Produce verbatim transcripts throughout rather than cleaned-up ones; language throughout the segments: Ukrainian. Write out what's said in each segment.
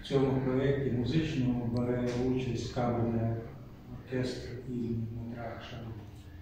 в цьому проєкті музичному бере участь камерний оркестр імені Дмитра Шарумова.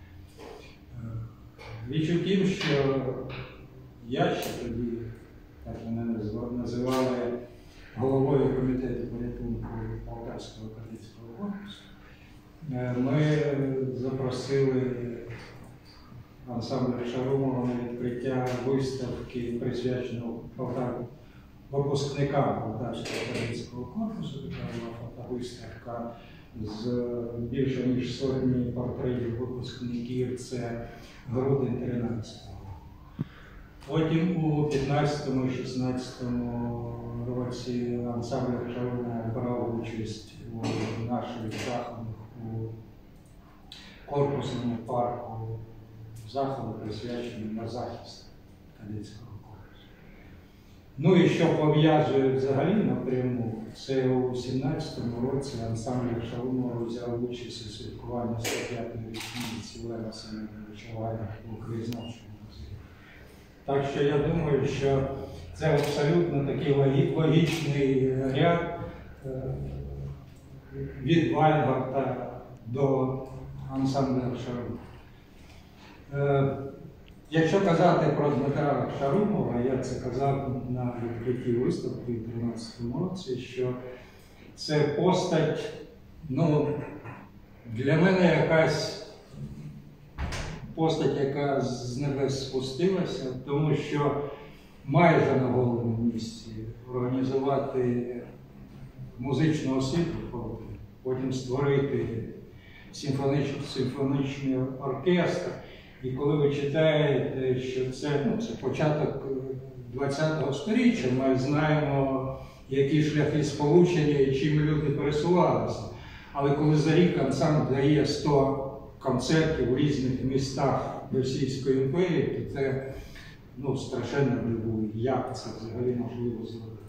Річ у тім, що я ще тоді, так мене називали головою комітету порятунку Полтавського кадетського корпусу, ми запросили ансамбль Шарумова на відкриття виставки, присвяченого випускникам Полтавського кадетського корпусу. Така була фотовиставка з більше ніж сотні портретів випускників, це грудень тринадцятого. Потім у п'ятнадцятому і шістнадцятому році ансамбль Шарумова брав участь у наших заходах у корпусному парку, заходи, присвячені на захист кадетського корпусу. Ну і що пов'язує взагалі напряму, це у сімнадцятому році ансамбль Шарумова взяв участь у святкуванні сто п'ятої річниці Лева Семеновича Вайна у краєзнавчому музеї. Так що я думаю, що це абсолютно такий логічний ряд від Вайнгарта до ансамбля Шарумова. Якщо казати про Дмитра Шарумова, я це казав на відкритті виставки у дві тисячі тринадцятому році, що це постать, ну, для мене якась постать, яка з небес спустилася, тому що майже на голому місці організувати музичну освіту, потім створити симфонічний, симфонічний оркестр. І коли ви читаєте, що це, ну, це початок ХХ століття, ми знаємо, які шляхи сполучення і чим люди пересувалися. Але коли за рік ансамбль дає сто концертів у різних містах Російської імперії, то це, ну, страшенно дивує, як це взагалі можливо зробити.